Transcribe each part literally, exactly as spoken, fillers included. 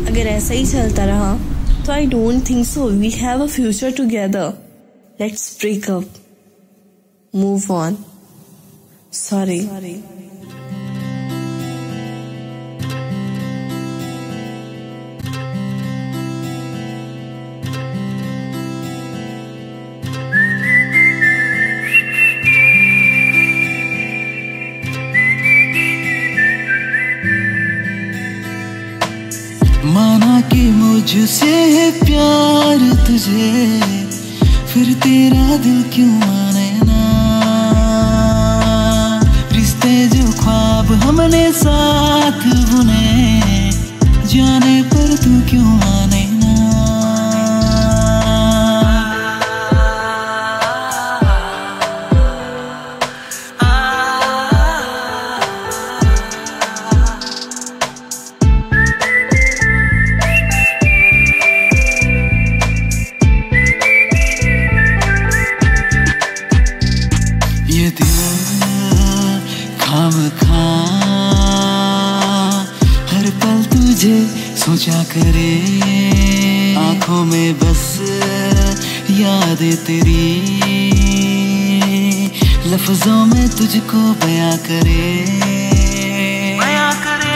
अगर ऐसा ही चलता रहा तो I don't think so we have a future together. Let's break up, move on, sorry. माना कि मुझसे है प्यार तुझे, फिर तेरा दिल क्यों माने ना। रिश्ते जो ख्वाब हमने साथ बुने, जाने पर तू क्यों माने ना। ये दिल खामखा हर पल तुझे सोचा करे, आंखों में बस यादें तेरी, लफ्जों में तुझको बयां करे, बयां करे।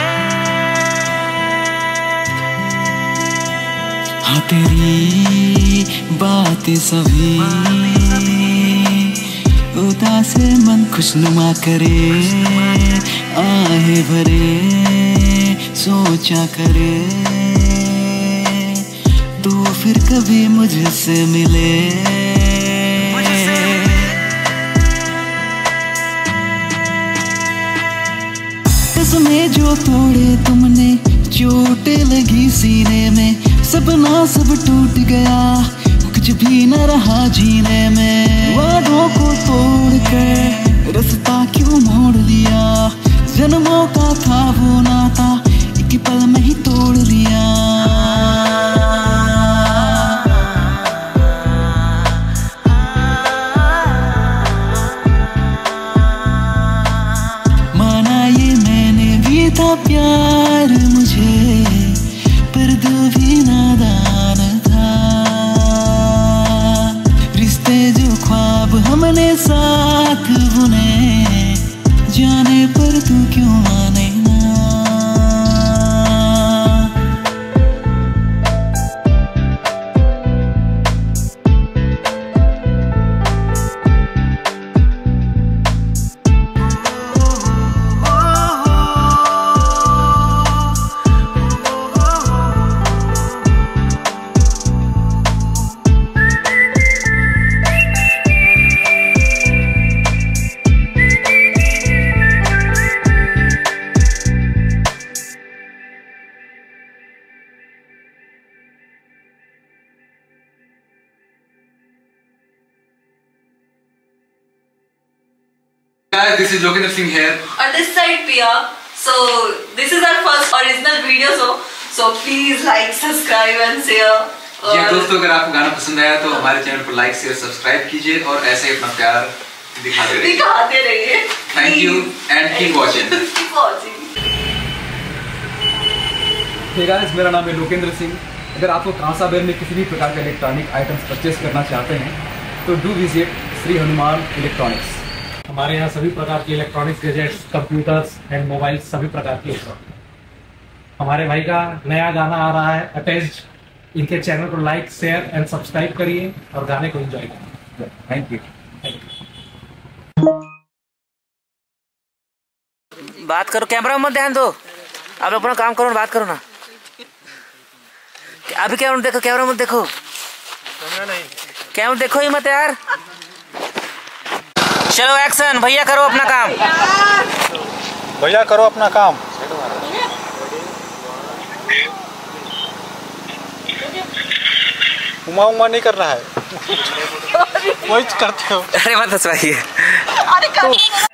हाँ तेरी बातें सभी उदास मन खुशनुमा करे, आहे भरे सोचा करे, तो फिर कभी मुझसे मिले। इसमें जो तोड़े तुमने, चोट लगी सीने में, सपना सब टूट गया, कुछ भी न रहा जीने में। वादों को तोड़ कर रास्ता क्यों मोड़ लिया, जन्मों का था वो नाता, एक पल में ही तोड़ लिया। माना ये मैंने भी था प्यार मुझे, पर दिल भी नादान था। रिश्ते जो ख्वाब हमने साथ बुने, जाने पर तू क्यों माने ना। Guys, this is Lokendra Singh here. On this side, Priya. So this is our first original video, so so please like, subscribe and share. जी दोस्तों, अगर आपको गाना पसंद आया तो हमारे चैनल को लाइक शेयर सब्सक्राइब कीजिए और ऐसे ही अपना प्यार दिखाते रहिए। दिखाते रहिए। Thank you and keep watching. Keep watching. Hey guys, मेरा नाम है लोकेंद्र सिंह। अगर आपको कांसाबेर में किसी भी प्रकार के इलेक्ट्रॉनिक आइटम्स परचेस करना चाहते हैं तो do visit Shri Hanuman electronics. हमारे यहाँ सभी प्रकार के electronics gadgets, computers and mobile सभी प्रकार के उपलब्ध। हमारे भाई का नया गाना आ रहा है अटैच्ड। इनके चैनल को लाइक शेयर एंड सब्सक्राइब करिए और गाने को एंजॉय करिए। Thank you. बात करो, कैमरा में मत ध्यान दो, आप अपना काम करो, बात करो ना। अभी कैमरा देखो, कैमरा मत देखो, कैमरा देखो ही मत यार। चलो एक्शन, भैया करो अपना काम, भैया करो अपना काम। उमा उमा नहीं करना है, वही करते हो। अरे मत हंसवाइए।